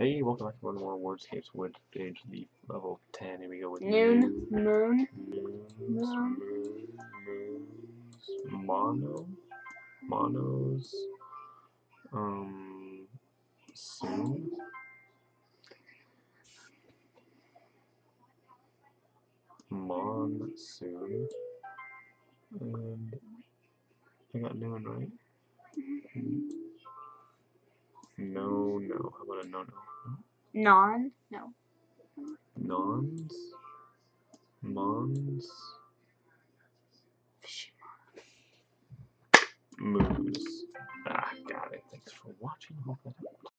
Hey, welcome back to one more Wordscapes Wood page leaf level 10. Here we go with Noon, moon, moons, monos, soon, monsoon, and I got noon, right? No, no. How about a no, no? non, no. Nons, mons, moose. Ah, got it. Thanks for watching. Hope that helped.